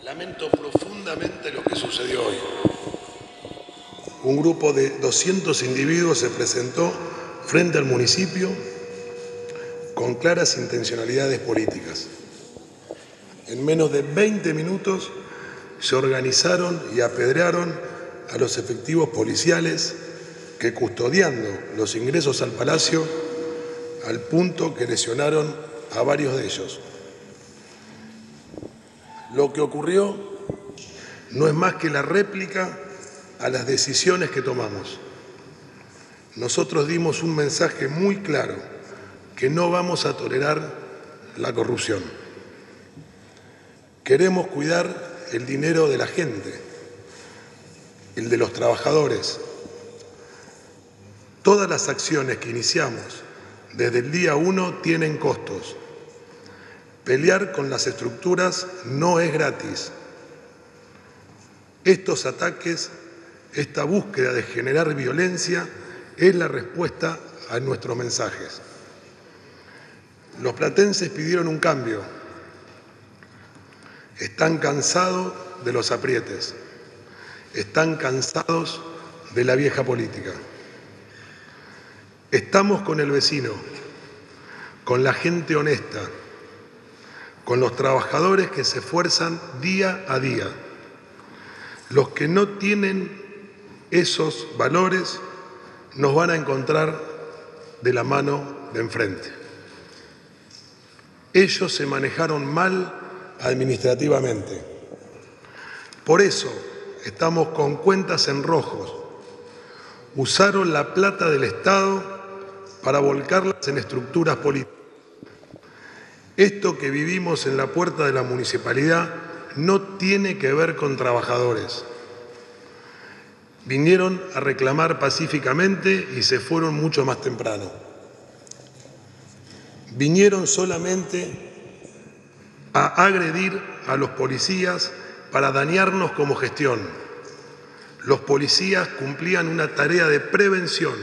Lamento profundamente lo que sucedió hoy. Un grupo de 200 individuos se presentó frente al municipio con claras intencionalidades políticas. En menos de 20 minutos se organizaron y apedrearon a los efectivos policiales que, custodiando los ingresos al Palacio, al punto que lesionaron a varios de ellos. Lo que ocurrió no es más que la réplica a las decisiones que tomamos. Nosotros dimos un mensaje muy claro, que no vamos a tolerar la corrupción. Queremos cuidar el dinero de la gente, el de los trabajadores. Todas las acciones que iniciamos desde el día 1 tienen costos. Pelear con las estructuras no es gratis. Estos ataques, esta búsqueda de generar violencia es la respuesta a nuestros mensajes. Los platenses pidieron un cambio. Están cansados de los aprietes. Están cansados de la vieja política. Estamos con el vecino, con la gente honesta, con los trabajadores que se esfuerzan día a día. Los que no tienen esos valores nos van a encontrar de la mano de enfrente. Ellos se manejaron mal administrativamente. Por eso estamos con cuentas en rojos. Usaron la plata del Estado para volcarlas en estructuras políticas. Esto que vivimos en la puerta de la municipalidad no tiene que ver con trabajadores. Vinieron a reclamar pacíficamente y se fueron mucho más temprano. Vinieron solamente a agredir a los policías para dañarnos como gestión. Los policías cumplían una tarea de prevención.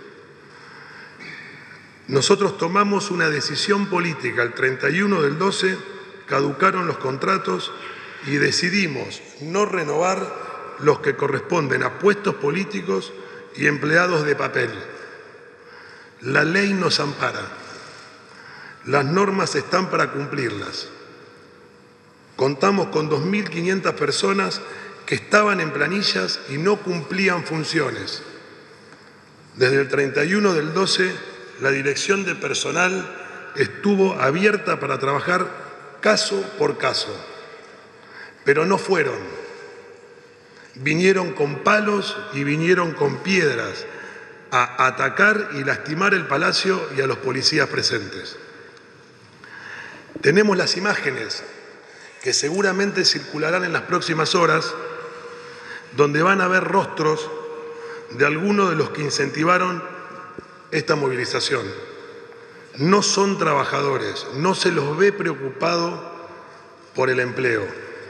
Nosotros tomamos una decisión política. El 31 del 12 caducaron los contratos y decidimos no renovar los que corresponden a puestos políticos y empleados de papel. La ley nos ampara. Las normas están para cumplirlas. Contamos con 2.500 personas que estaban en planillas y no cumplían funciones. Desde el 31 del 12, la dirección de personal estuvo abierta para trabajar caso por caso, pero no fueron. Vinieron con palos y vinieron con piedras a atacar y lastimar el Palacio y a los policías presentes. Tenemos las imágenes que seguramente circularán en las próximas horas, donde van a ver rostros de algunos de los que incentivaron esta movilización. No son trabajadores, no se los ve preocupados por el empleo.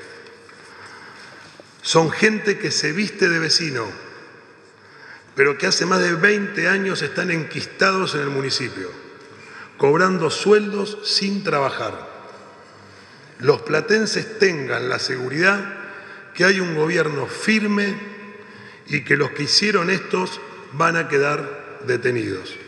Son gente que se viste de vecino, pero que hace más de 20 años están enquistados en el municipio, cobrando sueldos sin trabajar. Los platenses tengan la seguridad que hay un gobierno firme y que los que hicieron estos van a quedar detenidos.